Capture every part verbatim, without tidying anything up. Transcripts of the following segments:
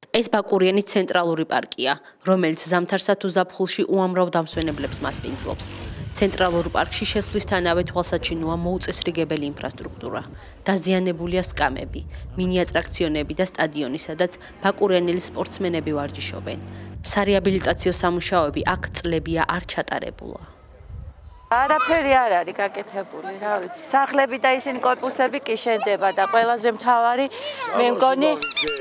ეს ბაკურიანის ცენტრალური პარკია, რომელიც ზამთარსა თუ ზაფხულში უამრავ დამსვენებლებს მასპინძლობს. ცენტრალურ პარკში შესვლისთანავე თვალსაჩინოა მოუწესრიგებელი ინფრასტრუქტურა. დაზიანებულია სკამები, მინი ატრაქციონები და სტადიონი, სადაც ბაკურიანელი სპორტსმენები ვარჯიშობენ. სარეაბილიტაციო სამუშაოები აქ წლებია არ ჩატარებულა. არაფერი არ არის გაკეთებული, რა ვიცი. სახლები და ისინი კორპუსები კი შენდება და ყველაზე მთავარი მე მგონი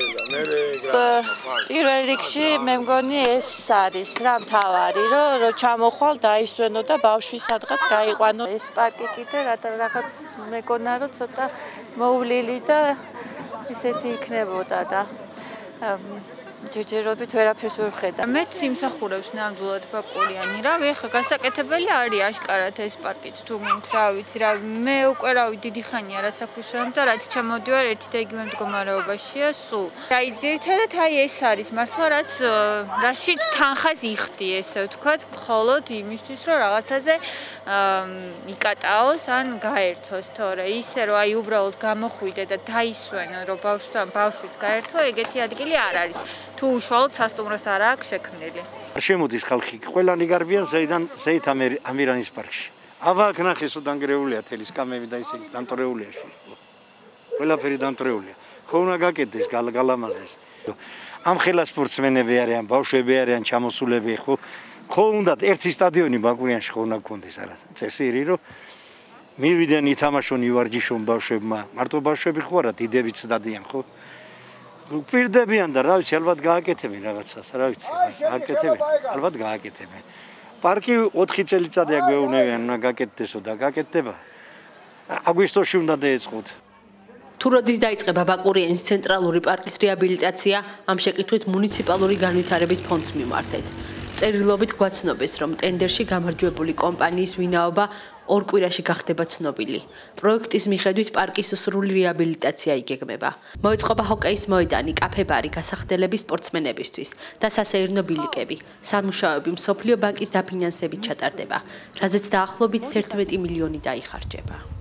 პირველ რიგში მე მგონი ეს არის რა მთავარი, რომ რო ჩამოხვალ დაისვენო და ბავშვი სადღაც გაიყვანო. ეს პარკი კიდე რაღაც მეგონა რომ ცოტა მოვლილი და ისეთი იქნებოდა და ჯერჯერობით ვერაფერს ვერ ხედავ. მეც იმსახურებს ნამდვილად ბაკურიანი, რა ვიხა გასაკეთებელი არის აშკარად ეს პარკიც თუმცა რა ვიცი რა მე უკვე რავი დიდი ხანია რაც აქ ვისვენ და რაც ჩამოდივარ ერთი და იგივე მდგომარეობაშია სულ. აი ძირითადად აი ეს არის მართლა რაც რაშიც თანხას იხდი ესე ვთქვათ, მხოლოდ იმისთვის რომ რაღაცაზე იკატაოს ან გაერთოს, თორე ისე რომ აი უბრალოდ გამოხვიდე და დაისვენო რომ ბავშვთან ბავშვიც გაერთო, ეგეთი ადგილი არ არის. თუ უშუალოდ სასტუმროს არ აქვს შექმნილი. შემოდის ხალხი, ყველანი გარბიან ზეიდან ზეით ამირანის პარკში. აბა აქ ნახეს რომ დანგრეულია თელი სკამები და ისე დამტრეულია შე. ყველაფერი დამტრეულია. ხო უნდა გაკეთდეს გალამაზეს. ამ ხელა სპორტსმენები არიან, ბავშვები არიან ჩამოსულები, ხო? ხო უნდათ ერთი სტადიონი ბაკურიანში ხო უნდა გქონდეს არა წესიერი რომ მივიდნენ ითამაშონ ივარჯიშონ ბავშვებმა. მარტო ბავშვები ხო არა, დიდებიც დადიან, ხო? გვპირდებიან და რა ვიცი ალბათ გააკეთებენ რაღაცას რა ვიცი გააკეთებენ ალბათ გააკეთებენ პარკი ოთხი წელიწადია გვეუბნებიან უნდა გაკეთდესო და გაკეთდება აგვისტოში უნდა დაეწყოთ. თუ როდის დაიწყება ბაკურიანის ცენტრალური პარკის რეაბილიტაცია, ამ შეკითხვით მუნიციპალური განვითარების ფონდს მიმართეთ. წერილობით გვაცნობეს, რომ ტენდერში გამარჯვებული კომპანიის ვინაობა ორ კვირაში გახდება ცნობილი. პროექტის მიხედვით პარკის სრული რეაბილიტაცია იგეგმება. მოეწყობა ჰოკეის მოედანი, კაფე-ბარი, გასახდელები სპორტსმენებისთვის და სასეირნო ბილიკები. სამუშაოები მსოფლიო ბანკის დაფინანსებით ჩატარდება, რაზეც დაახლოებით თერთმეტი მილიონი დაიხარჯება.